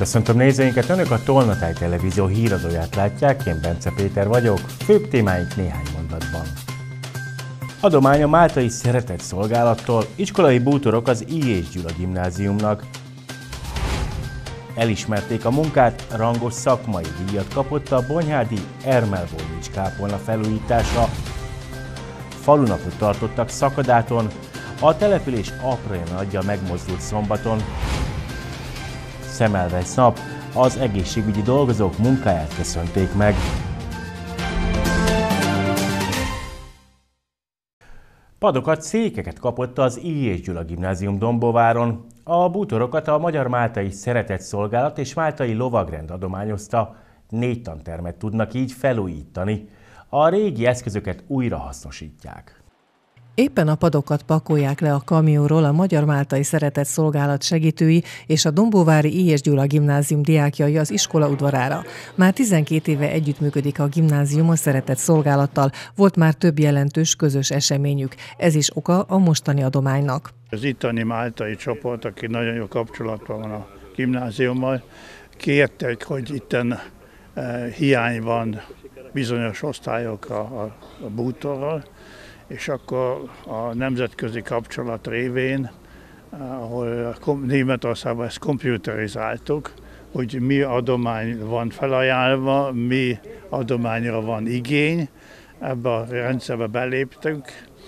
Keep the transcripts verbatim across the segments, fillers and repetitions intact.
Köszöntöm nézőinket, Önök a Tolnatáj Televízió híradóját látják, én Bence Péter vagyok, főbb témáink néhány mondatban. Adomány a Máltai Szeretett Szolgálattól, iskolai bútorok az I. és Gyula Gimnáziumnak. Elismerték a munkát, rangos szakmai díjat kapott a Bonyhádi Ermel Vojnics kápolna felújítása. Falunapot tartottak Szakadáton, a település aprója nagyja megmozdult szombaton. Szemelweis nap, az egészségügyi dolgozók munkáját köszönték meg. Padokat, székeket kapott az I. és Gyula Gimnázium Dombóváron. A bútorokat a Magyar Máltai Szeretett Szolgálat és Máltai Lovagrend adományozta. Négy tantermet tudnak így felújítani. A régi eszközöket újra hasznosítják. Éppen a padokat pakolják le a kamionról a Magyar Máltai Szeretett Szolgálat segítői és a dombóvári I. és Gyula Gimnázium diákjai az iskola udvarára. Már tizenkét éve együttműködik a gimnázium a Szeretett Szolgálattal, volt már több jelentős közös eseményük. Ez is oka a mostani adománynak. Az itteni máltai csoport, aki nagyon jó kapcsolatban van a gimnáziummal, kértek, hogy itten eh, hiány van bizonyos osztályok a, a, a bútorral, és akkor a nemzetközi kapcsolat révén, ahol Németországban ezt komputerizáltuk, hogy mi adomány van felajánlva, mi adományra van igény, ebbe a rendszerbe beléptünk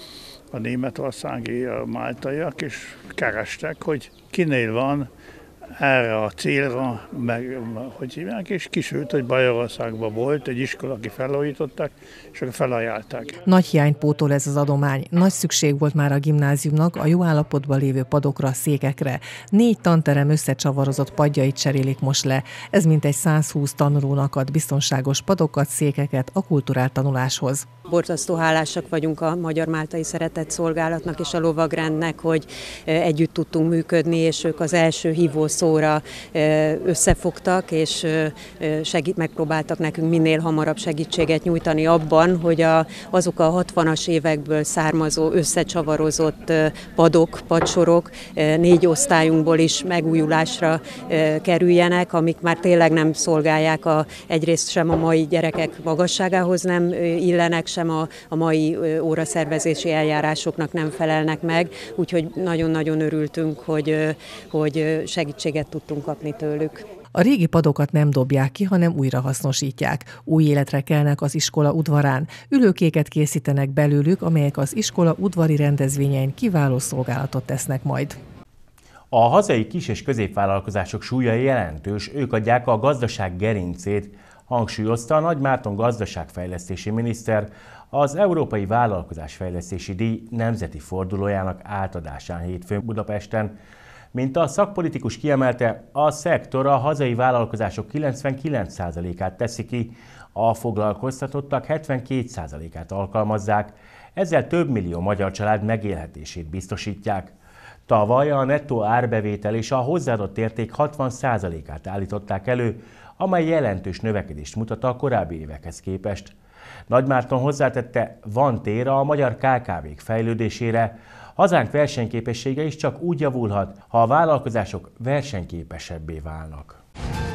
a németországi a máltaiak, és kerestek, hogy kinél van erre a célra, meg, hogy hívják, és kisült, hogy Bajorországban volt egy iskola, aki felújították, és akkor felajánlták. Nagy hiányt pótol ez az adomány. Nagy szükség volt már a gimnáziumnak a jó állapotban lévő padokra, székekre. Négy tanterem összecsavarozott padjait cserélik most le. Ez mintegy százhúsz tanulónak ad biztonságos padokat, székeket a kulturál tanuláshoz. Borzasztó hálásak vagyunk a Magyar Máltai Szeretett Szolgálatnak és a Lovagrendnek, hogy együtt tudtunk működni, és ők az első hívószóra összefogtak, és segít, megpróbáltak nekünk minél hamarabb segítséget nyújtani abban, hogy a, azok a hatvanas évekből származó összecsavarozott padok, padsorok négy osztályunkból is megújulásra kerüljenek, amik már tényleg nem szolgálják a, egyrészt sem a mai gyerekek magasságához nem illenek, sem a, a mai óraszervezési eljárásoknak nem felelnek meg, úgyhogy nagyon-nagyon örültünk, hogy, hogy segítséget tudtunk kapni tőlük. A régi padokat nem dobják ki, hanem újra hasznosítják. Új életre kelnek az iskola udvarán. Ülőkéket készítenek belőlük, amelyek az iskola udvari rendezvényein kiváló szolgálatot tesznek majd. A hazai kis- és középvállalkozások súlya jelentős, ők adják a gazdaság gerincét, hangsúlyozta a Nagy Márton gazdaságfejlesztési miniszter az Európai Vállalkozásfejlesztési Díj nemzeti fordulójának átadásán hétfőn Budapesten. Mint a szakpolitikus kiemelte, a szektor a hazai vállalkozások kilencvenkilenc százalékát teszi ki, a foglalkoztatottak hetvenkét százalékát alkalmazzák, ezzel több millió magyar család megélhetését biztosítják. Tavaly a nettó árbevétel és a hozzáadott érték hatvan százalékát állították elő, amely jelentős növekedést mutat a korábbi évekhez képest. Nagymárton hozzátette, van tér a magyar ká ká vék fejlődésére, hazánk versenyképessége is csak úgy javulhat, ha a vállalkozások versenyképesebbé válnak.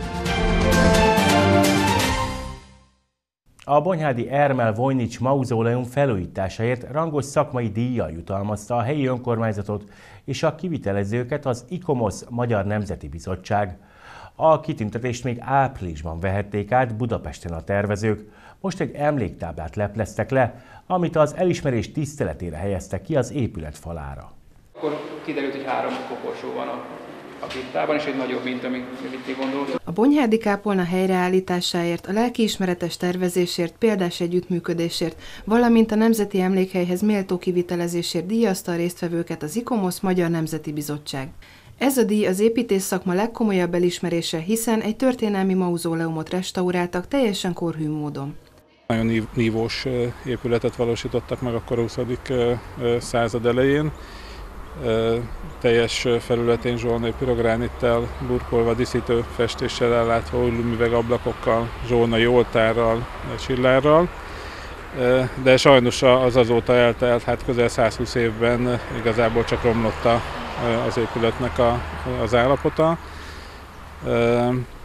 A Bonyhádi Ermel Vojnics mauzóleum felújításáért rangos szakmai díjjal jutalmazta a helyi önkormányzatot és a kivitelezőket az ICOMOS Magyar Nemzeti Bizottság. A kitüntetést még áprilisban vehették át Budapesten a tervezők, most egy emléktáblát lepleztek le, amit az elismerés tiszteletére helyeztek ki az épület falára. Akkor kiderült, hogy három koporsó van a, a kriptában, és egy nagyobb, mint amit mi gondoltuk. A Bonyhádi kápolna helyreállításáért, a lelkiismeretes tervezésért, példás együttműködésért, valamint a Nemzeti Emlékhelyhez méltó kivitelezésért díjazta a résztvevőket az ICOMOS Magyar Nemzeti Bizottság. Ez a díj az építész szakma legkomolyabb elismerése, hiszen egy történelmi mauzóleumot restauráltak teljesen korhű módon. Nagyon nívós épületet valósítottak meg akkor a huszadik század elején. Teljes felületén zsolnai pirogránittel, burkolva, díszítő festéssel ellátva, üvegablakokkal, zsolnai oltárral, csillárral. De sajnos az azóta eltelt, hát közel százhúsz évben igazából csak romlott az épületnek a, az állapota.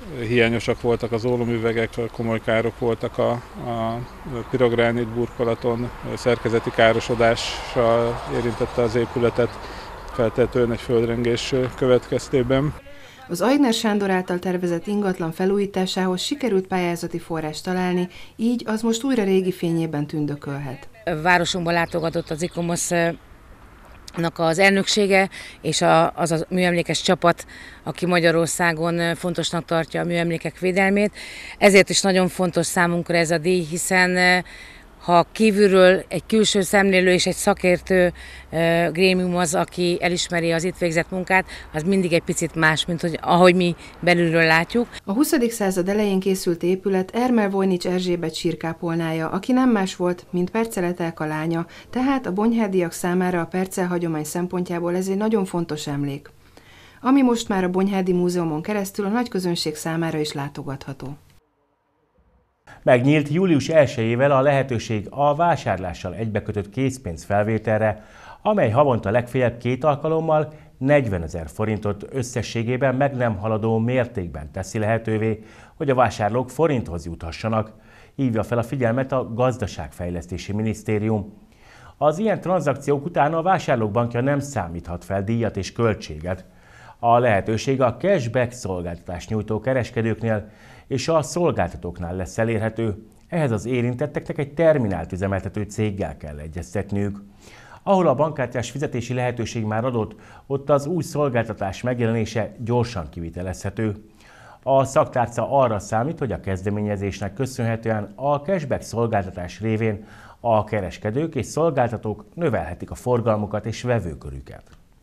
hiányosak voltak az ólomüvegek, komoly károk voltak a, a pirogránit burkolaton, szerkezeti károsodással érintette az épületet, feltehetően egy földrengés következtében. Az Aigner Sándor által tervezett ingatlan felújításához sikerült pályázati forrást találni, így az most újra régi fényében tündökölhet. Városunkban látogatott az ICOMOS-nak az elnöksége és a, az a műemlékes csapat, aki Magyarországon fontosnak tartja a műemlékek védelmét. Ezért is nagyon fontos számunkra ez a díj, hiszen ha kívülről egy külső szemlélő és egy szakértő uh, grémium az, aki elismeri az itt végzett munkát, az mindig egy picit más, mint hogy, ahogy mi belülről látjuk. A huszadik század elején készült épület Ermel Vojnics Erzsébet sírkápolnája, aki nem más volt, mint Perceletelka lánya, tehát a bonyhádiak számára a Percel hagyomány szempontjából ez egy nagyon fontos emlék, ami most már a Bonyhádi Múzeumon keresztül a nagy közönség számára is látogatható. Megnyílt július elsejével a lehetőség a vásárlással egybekötött készpénz felvételre, amely havonta legfeljebb két alkalommal negyvenezer forintot összességében meg nem haladó mértékben teszi lehetővé, hogy a vásárlók forinthoz juthassanak, hívja fel a figyelmet a Gazdaságfejlesztési Minisztérium. Az ilyen tranzakciók után a vásárlók bankja nem számíthat fel díjat és költséget. A lehetőség a cashback szolgáltatás nyújtó kereskedőknél és a szolgáltatóknál lesz elérhető. Ehhez az érintetteknek egy terminált üzemeltető céggel kell egyeztetniük. Ahol a bankkártyás fizetési lehetőség már adott, ott az új szolgáltatás megjelenése gyorsan kivitelezhető. A szaktárca arra számít, hogy a kezdeményezésnek köszönhetően a cashback szolgáltatás révén a kereskedők és szolgáltatók növelhetik a forgalmukat és vevőkörüket.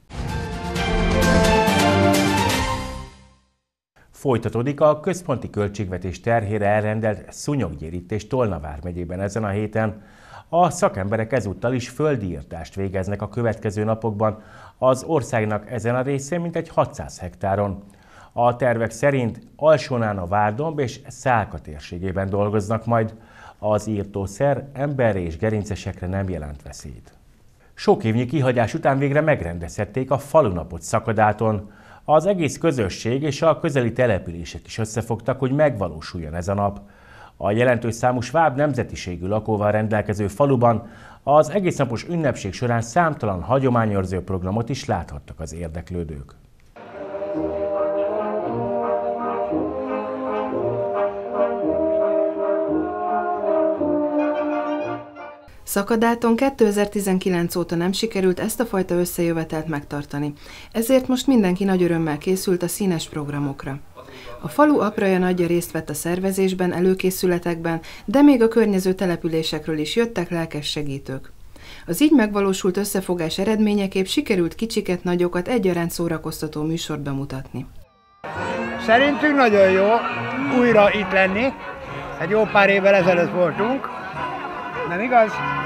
Folytatódik a központi költségvetés terhére elrendelt szúnyoggyérítés Tolna vármegyében ezen a héten. A szakemberek ezúttal is földiirtást végeznek a következő napokban az országnak ezen a részén mintegy hatszáz hektáron. A tervek szerint Alsónán, a Várdomb és Szálka térségében dolgoznak majd. Az írtószer emberre és gerincesekre nem jelent veszélyt. Sok évnyi kihagyás után végre megrendezhették a falunapot Szakadáton. Az egész közösség és a közeli települések is összefogtak, hogy megvalósuljon ez a nap. A jelentős számú sváb nemzetiségű lakóval rendelkező faluban az egésznapos ünnepség során számtalan hagyományőrző programot is láthattak az érdeklődők. Szakadáton kétezer-tizenkilenc óta nem sikerült ezt a fajta összejövetelt megtartani, ezért most mindenki nagy örömmel készült a színes programokra. A falu apraja nagyja részt vett a szervezésben, előkészületekben, de még a környező településekről is jöttek lelkes segítők. Az így megvalósult összefogás eredményeképp sikerült kicsiket, nagyokat egyaránt szórakoztató műsort bemutatni. Szerintünk nagyon jó újra itt lenni, egy jó pár évvel ezelőtt voltunk, nem igaz?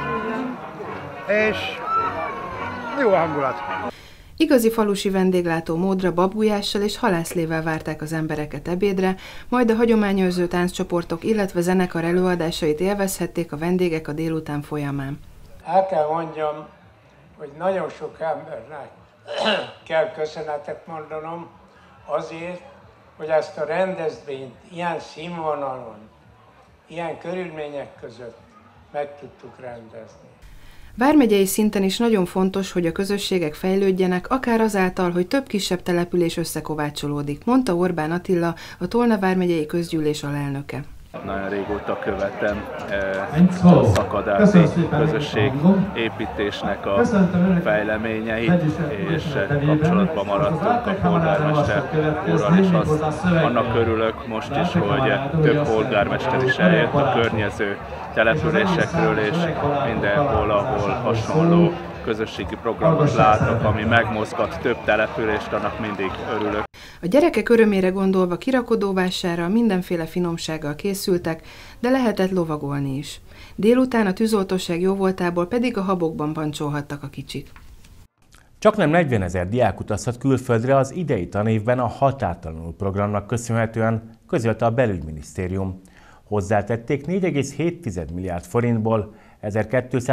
És jó hangulat. Igazi falusi vendéglátó módra babgulyással és halászlével várták az embereket ebédre, majd a hagyományőrző tánccsoportok, illetve zenekar előadásait élvezhették a vendégek a délután folyamán. El kell mondjam, hogy nagyon sok embernek kell köszönetet mondanom azért, hogy ezt a rendezvényt ilyen színvonalon, ilyen körülmények között meg tudtuk rendezni. Vármegyei szinten is nagyon fontos, hogy a közösségek fejlődjenek, akár azáltal, hogy több kisebb település összekovácsolódik, mondta Orbán Attila, a Tolna vármegyei közgyűlés alelnöke. Nagyon régóta követem a szakadáti közösség építésnek a fejleményeit, és kapcsolatban maradtunk a polgármester úrral, és azt, annak örülök most is, hogy több polgármester is eljött a környező településekről, és mindenhol, ahol hasonló közösségi programot látnak, ami megmozgat több települést, annak mindig örülök. A gyerekek örömére gondolva kirakodóvásárral mindenféle finomsággal készültek, de lehetett lovagolni is. Délután a tűzoltóság jóvoltából pedig a habokban pancsolhattak a kicsik. Csaknem negyvenezer diák utazhat külföldre az idei tanévben a Határtalanul programnak köszönhetően, közölte a Belügyminisztérium. Hozzátették, négy egész hét milliárd forintból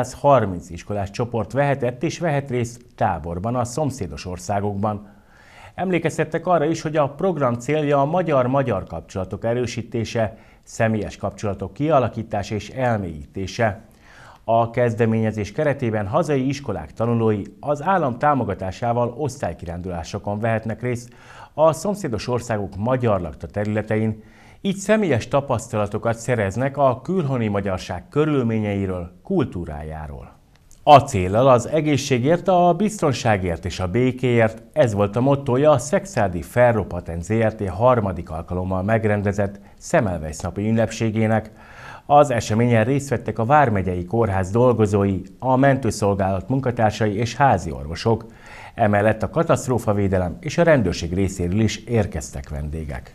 ezerkétszázharminc iskolás csoport vehetett és vehet részt táborban a szomszédos országokban. Emlékeztettek arra is, hogy a program célja a magyar-magyar kapcsolatok erősítése, személyes kapcsolatok kialakítása és elmélyítése. A kezdeményezés keretében hazai iskolák tanulói az állam támogatásával osztálykirándulásokon vehetnek részt a szomszédos országok magyar lakta területein, így személyes tapasztalatokat szereznek a külhoni magyarság körülményeiről, kultúrájáról. A céllal az egészségért, a biztonságért és a békéért, ez volt a mottója a Szekszárdi Ferropatent zé er té harmadik alkalommal megrendezett Semmelweis napi ünnepségének. Az eseményen részt vettek a Vármegyei Kórház dolgozói, a mentőszolgálat munkatársai és házi orvosok. Emellett a katasztrófavédelem és a rendőrség részéről is érkeztek vendégek.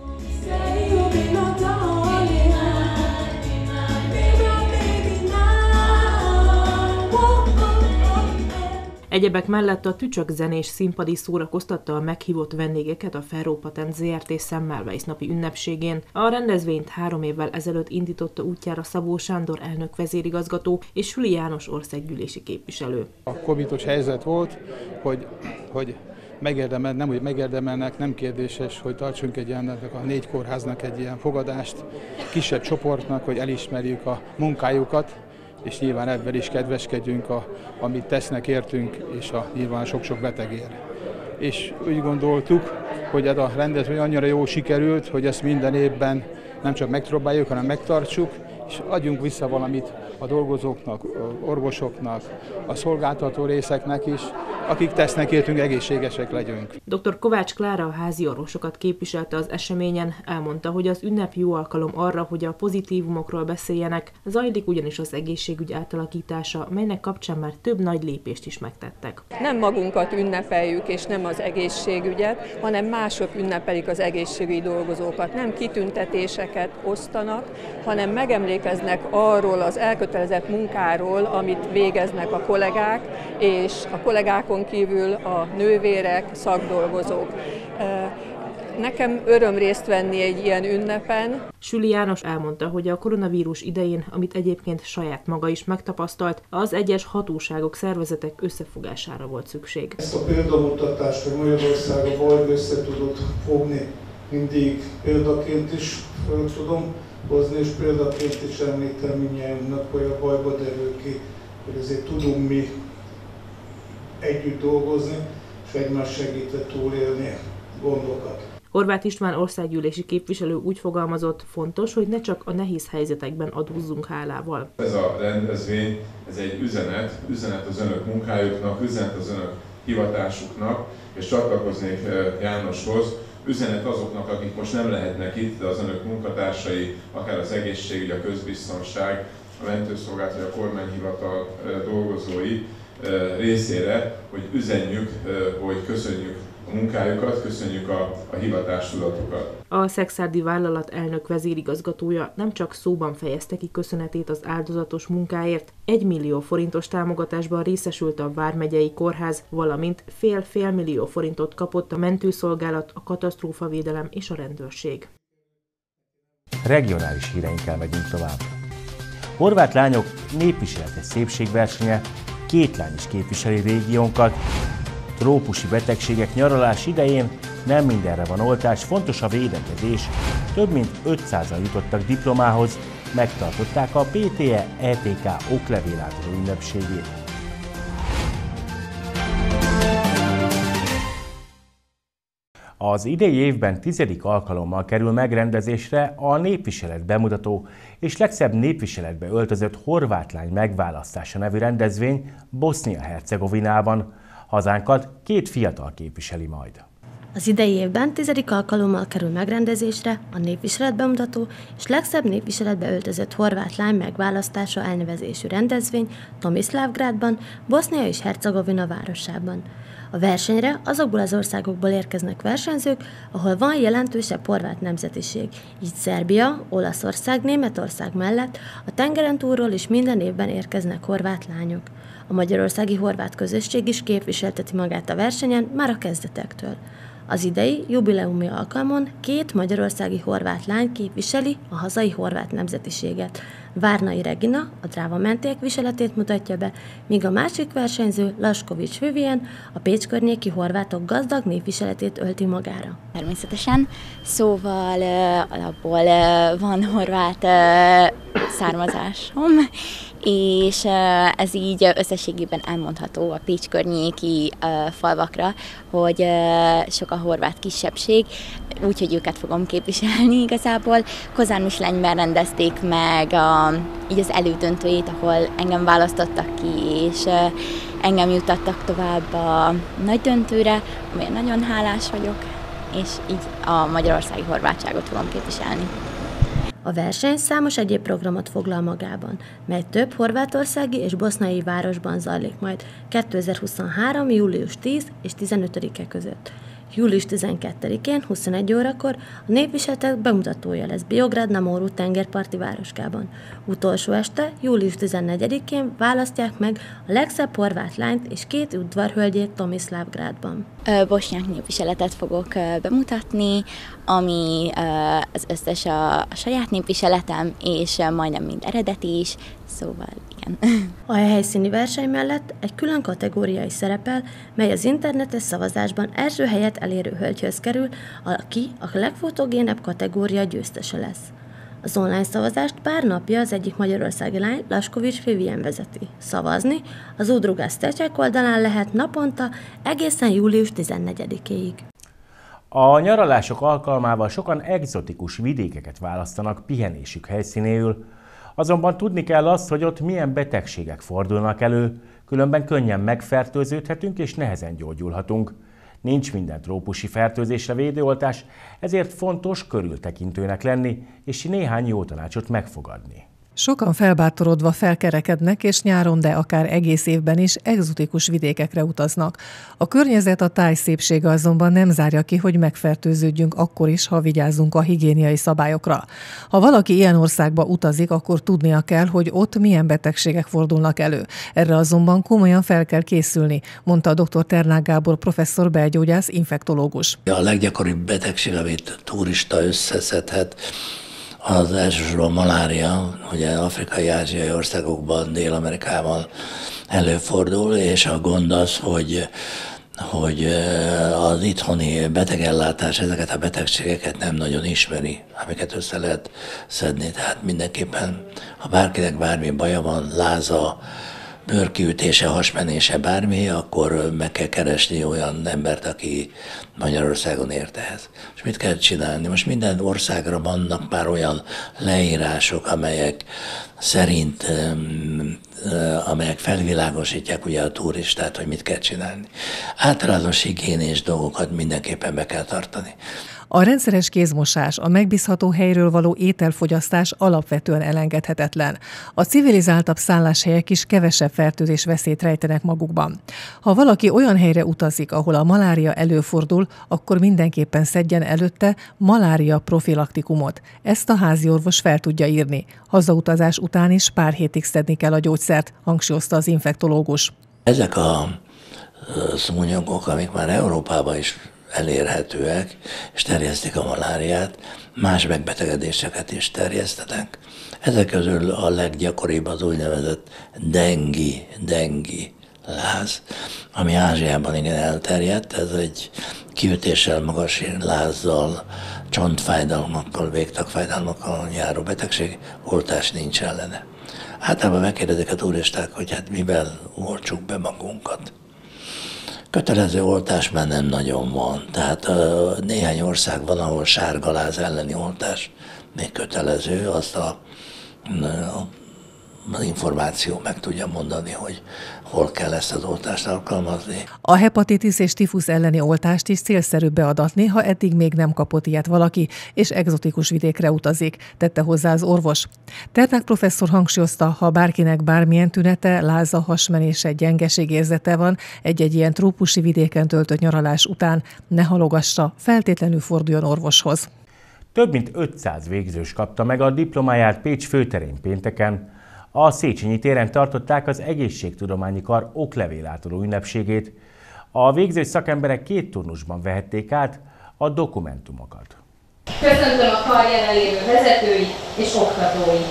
Egyebek mellett a tücsök zenés színpadi szórakoztatta a meghívott vendégeket a Ferropatent zé er té Semmelweis napi ünnepségén. A rendezvényt három évvel ezelőtt indította útjára Szabó Sándor elnök vezérigazgató és Süli János országgyűlési képviselő. A covidos helyzet volt, hogy, hogy megérdemel, nem úgy megérdemelnek, nem kérdéses, hogy tartsunk egy ilyen, a négy kórháznak egy ilyen fogadást, kisebb csoportnak, hogy elismerjük a munkájukat, és nyilván ebben is kedveskedjünk, a, amit tesznek értünk, és a, nyilván sok-sok betegért. És úgy gondoltuk, hogy ez a rendezvény annyira jól sikerült, hogy ezt minden évben nem csak megpróbáljuk, hanem megtartsuk, és adjunk vissza valamit a dolgozóknak, a orvosoknak, a szolgáltató részeknek is, akik tesznek értünk, egészségesek legyünk. doktor Kovács Klára a házi orvosokat képviselte az eseményen, elmondta, hogy az ünnep jó alkalom arra, hogy a pozitívumokról beszéljenek, zajlik ugyanis az egészségügy átalakítása, melynek kapcsán már több nagy lépést is megtettek. Nem magunkat ünnepeljük, és nem az egészségügyet, hanem mások ünnepelik az egészségügyi dolgozókat. Nem kitüntetéseket osztanak, hanem megemlékeznek arról az elkötelezett munkáról, amit végeznek a kollégák, és a kollégákon kívül a nővérek, szakdolgozók. Nekem öröm részt venni egy ilyen ünnepen. Süli János elmondta, hogy a koronavírus idején, amit egyébként saját maga is megtapasztalt, az egyes hatóságok, szervezetek összefogására volt szükség. Ezt a példamutatást, hogy Magyarország a bajba össze tudott fogni, mindig példaként is fel tudom hozni, és példaként is említem mindnyájunknak, hogy a bajba derül ki, hogy azért tudunk mi együtt dolgozni, és egymást segítve túlélni gondokat. Horváth István országgyűlési képviselő úgy fogalmazott, fontos, hogy ne csak a nehéz helyzetekben adózzunk hálával. Ez a rendezvény, ez egy üzenet, üzenet az önök munkájuknak, üzenet az önök hivatásuknak, és csatlakoznék Jánoshoz, üzenet azoknak, akik most nem lehetnek itt, de az önök munkatársai, akár az egészségügy, a közbiztonság, a mentőszolgálat vagy a kormányhivatal dolgozói részére, hogy üzenjük, hogy köszönjük a munkájukat, köszönjük a, a hivatástudatukat. A szekszárdi vállalat elnök vezérigazgatója nem csak szóban fejezte ki köszönetét az áldozatos munkáért, egy millió forintos támogatásban részesült a Vármegyei Kórház, valamint fél-fél millió forintot kapott a mentőszolgálat, a katasztrófavédelem és a rendőrség. Regionális híreinkkel megyünk tovább. Horvát lányok népviseletes szépségversenye, két lány is képviseli régiónkat. Trópusi betegségek nyaralás idején nem mindenre van oltás, fontos a védekezés. Több mint ötszázan jutottak diplomához, megtartották a pé té e-é té ká oklevélátadó ünnepségét. Az idei évben tizedik alkalommal kerül megrendezésre a népviselet bemutató és legszebb népviseletbe öltözött horvát lány megválasztása nevű rendezvény Bosznia-Hercegovinában. Hazánkat két fiatal képviseli majd. Az idei évben tizedik alkalommal kerül megrendezésre a népviselet bemutató és legszebb népviseletbe öltözött horvát lány megválasztása elnevezésű rendezvény Tomislavgrádban, Bosznia és Hercegovina városában. A versenyre azokból az országokból érkeznek versenyzők, ahol van jelentősebb horvát nemzetiség, így Szerbia, Olaszország, Németország mellett a tengeren túlról is minden évben érkeznek horvát lányok. A magyarországi horvát közösség is képviselteti magát a versenyen már a kezdetektől. Az idei jubileumi alkalmon két magyarországi horvát lány képviseli a hazai horvát nemzetiséget. Várnai Regina a dráva mentiek viseletét mutatja be, míg a másik versenyző, Laskovics Vivien, a Pécs környéki horvátok gazdag népviseletét ölti magára. Természetesen, szóval uh, alapból uh, van horvát uh, származásom, és uh, ez így összességében elmondható a Pécs környéki uh, falvakra, hogy uh, sok a horvát kisebbség, úgyhogy őket fogom képviselni igazából. Kozár Michelényben rendezték meg a, így az elődöntőjét, ahol engem választottak ki, és uh, engem juttattak tovább a nagy döntőre, amilyen nagyon hálás vagyok, és így a magyarországi horvátságot fogom képviselni. A verseny számos egyéb programot foglal magában, mely több horvátországi és boszniai városban zajlik majd kétezer-huszonhárom. július tíz és tizenötödike között. július tizenkettedikén huszonegy órakor a népviseletek bemutatója lesz Biograd na Moru tengerparti városkában. Utolsó este, július tizennegyedikén választják meg a legszebb horvát lányt és két udvarhölgyét Tomislavgrádban. Bosnyák népviseletet fogok bemutatni, ami az összes a, a saját népviseletem, és majdnem mind eredeti is, szóval igen. A helyszíni verseny mellett egy külön kategória is szerepel, mely az internetes szavazásban első helyet elérő hölgyhöz kerül, aki a legfotogénebb kategória győztese lesz. Az online szavazást pár napja az egyik magyarországi lány, Laskovics Vivien vezeti. Szavazni az Udrugas Stecsek oldalán lehet naponta egészen július tizennegyedikéig. A nyaralások alkalmával sokan egzotikus vidékeket választanak pihenésük helyszínéül, azonban tudni kell azt, hogy ott milyen betegségek fordulnak elő, különben könnyen megfertőződhetünk és nehezen gyógyulhatunk. Nincs minden trópusi fertőzésre védőoltás, ezért fontos körültekintőnek lenni és néhány jó tanácsot megfogadni. Sokan felbátorodva felkerekednek, és nyáron, de akár egész évben is egzotikus vidékekre utaznak. A környezet, a táj szépsége azonban nem zárja ki, hogy megfertőződjünk akkor is, ha vigyázzunk a higiéniai szabályokra. Ha valaki ilyen országba utazik, akkor tudnia kell, hogy ott milyen betegségek fordulnak elő. Erre azonban komolyan fel kell készülni, mondta a dr. Ternák Gábor professzor, belgyógyász, infektológus. A leggyakoribb betegség, amit turista összeszedhet, az elsősorban malária, ugye afrikai, ázsiai országokban, Dél-Amerikában előfordul, és a gond az, hogy, hogy az itthoni betegellátás ezeket a betegségeket nem nagyon ismeri, amiket össze lehet szedni. Tehát mindenképpen, ha bárkinek bármi baja van, láza, bőrkiütése, hasmenése, bármi, akkor meg kell keresni olyan embert, aki Magyarországon ért ehhez. És mit kell csinálni? Most minden országra vannak már olyan leírások, amelyek szerint, amelyek felvilágosítják ugye a turistát, hogy mit kell csinálni. Általános higiénés dolgokat mindenképpen be kell tartani. A rendszeres kézmosás, a megbízható helyről való ételfogyasztás alapvetően elengedhetetlen. A civilizáltabb szálláshelyek is kevesebb fertőzés veszélyt rejtenek magukban. Ha valaki olyan helyre utazik, ahol a malária előfordul, akkor mindenképpen szedjen előtte malária profilaktikumot. Ezt a háziorvos fel tudja írni. Hazautazás után is pár hétig szedni kell a gyógyszert, hangsúlyozta az infektológus. Ezek a szúnyogok, amik már Európában is elérhetőek, és terjesztik a maláriát, más megbetegedéseket is terjesztenek. Ezek közül a leggyakoribb az úgynevezett dengi, dengi láz, ami Ázsiában igen elterjedt. Ez egy kiütéssel, magas lázzal, csontfájdalmakkal, végtagfájdalmakkal járó betegség, oltás nincs ellene. Általában megkérdezik a turisták, hogy hát mivel oltsuk be magunkat. Kötelező oltás már nem nagyon van, tehát uh, néhány ország van, ahol sárgaláz elleni oltás még kötelező, azt a, a, az információ meg tudja mondani, hogy hol kell ezt az oltást alkalmazni. A hepatitis és tifusz elleni oltást is célszerűbb beadatni, ha eddig még nem kapott ilyet valaki, és egzotikus vidékre utazik, tette hozzá az orvos. Ternák professzor hangsúlyozta, ha bárkinek bármilyen tünete, láza, hasmenése, gyengeségérzete van egy-egy ilyen trópusi vidéken töltött nyaralás után, ne halogassa, feltétlenül forduljon orvoshoz. Több mint ötszáz végzős kapta meg a diplomáját Pécs főterén pénteken. A Széchenyi téren tartották az Egészségtudományi Kar oklevél átadó ünnepségét. A végzős szakemberek két turnusban vehették át a dokumentumokat. Köszöntöm a kar jelenlévő vezetői és oktatói!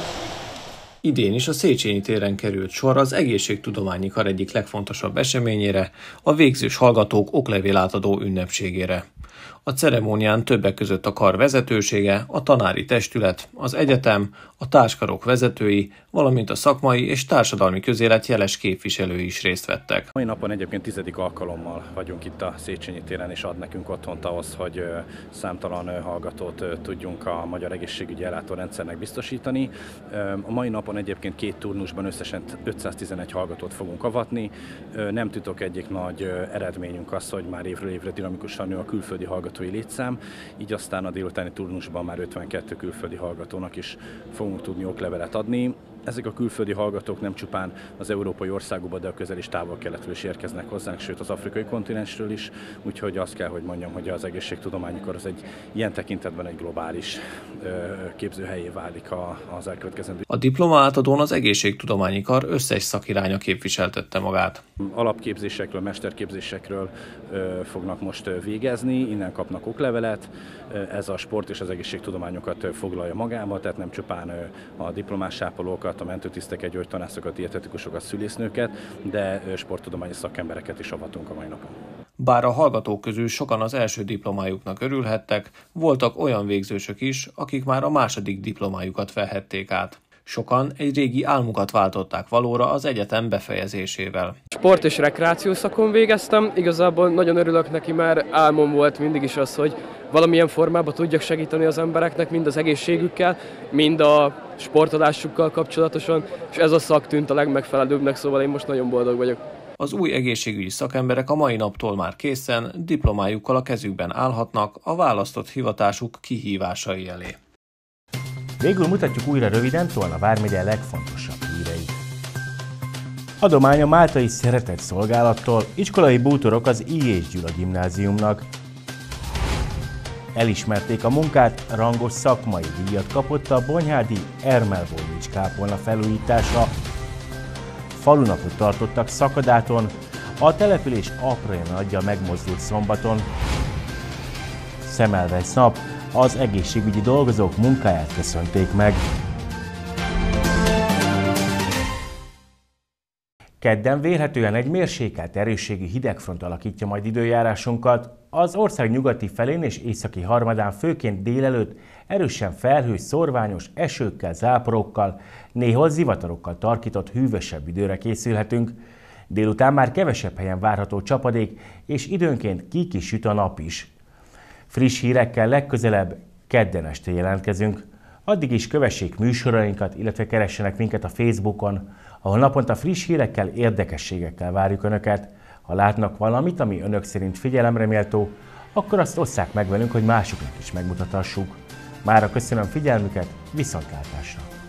Idén is a Széchenyi téren került sor az egészségtudományi kar egyik legfontosabb eseményére, a végzős hallgatók oklevélátadó ünnepségére. A ceremónián többek között a kar vezetősége, a tanári testület, az egyetem, a társkarok vezetői, valamint a szakmai és társadalmi közélet jeles képviselői is részt vettek. Mai napon egyébként tizedik alkalommal vagyunk itt a Széchenyi téren, és ad nekünk otthont ahhoz, hogy számtalan hallgatót tudjunk a magyar egészségügyi ellátórendszernek biztosítani. A mai napon egyébként két turnusban összesen ötszáztizenegy hallgatót fogunk avatni. Nem titok, egyik nagy eredményünk az, hogy már évről évre dinamikusan nő a külföldi hallgatói létszám, így aztán a délutáni turnusban már ötvenkét külföldi hallgatónak is fogunk tudni oklevelet adni. Ezek a külföldi hallgatók nem csupán az európai országokba, de a közel- és távol-keletről is érkeznek hozzánk, sőt az afrikai kontinensről is, úgyhogy azt kell, hogy mondjam, hogy az egészségtudományi kar az egy ilyen tekintetben egy globális ö, képzőhelyé válik a, az elkövetkezendő. A diploma átadón az egészségtudományi kar összes szakiránya képviseltette magát. Alapképzésekről, mesterképzésekről ö, fognak most végezni, innen kapnak oklevelet, ez a sport és az egészségtudományokat foglalja magába, tehát nem csupán a diplomás ápolókat, a mentőtiszteket, gyógytornászokat, dietetikusokat, szülésznőket, de sporttudományi szakembereket is avatunk a mai napon. Bár a hallgatók közül sokan az első diplomájuknak örülhettek, voltak olyan végzősök is, akik már a második diplomájukat vehették át. Sokan egy régi álmukat váltották valóra az egyetem befejezésével. Sport és rekreáció szakon végeztem, igazából nagyon örülök neki, mert álmom volt mindig is az, hogy valamilyen formában tudjak segíteni az embereknek, mind az egészségükkel, mind a sportolásukkal kapcsolatosan, és ez a szak tűnt a legmegfelelőbbnek, szóval én most nagyon boldog vagyok. Az új egészségügyi szakemberek a mai naptól már készen, diplomájukkal a kezükben állhatnak a választott hivatásuk kihívásai elé. Végül mutatjuk újra röviden Tolna vármegye legfontosabb híreit. Adomány a Máltai Szeretett Szolgálattól, iskolai bútorok az I. és Gyula gimnáziumnak. Elismerték a munkát, rangos szakmai díjat kapott a Bonyhádi Ermel-Volnics kápolna felújítása. Falunapot tartottak Szakadáton, a település apróján adja megmozdult szombaton. Szemelweis nap, az egészségügyi dolgozók munkáját köszönték meg. Kedden vélhetően egy mérsékelt erősségű hidegfront alakítja majd időjárásunkat. Az ország nyugati felén és északi harmadán főként délelőtt erősen felhős, szorványos esőkkel, záporokkal, néhol zivatarokkal tarkított hűvösebb időre készülhetünk. Délután már kevesebb helyen várható csapadék, és időnként ki is süt a nap is. Friss hírekkel legközelebb kedden este jelentkezünk. Addig is kövessék műsorainkat, illetve keressenek minket a Facebookon, ahol naponta friss hírekkel, érdekességekkel várjuk Önöket. Ha látnak valamit, ami Önök szerint figyelemre méltó, akkor azt osszák meg velünk, hogy másoknak is megmutathassuk. Mára köszönöm figyelmüket, viszontlátásra!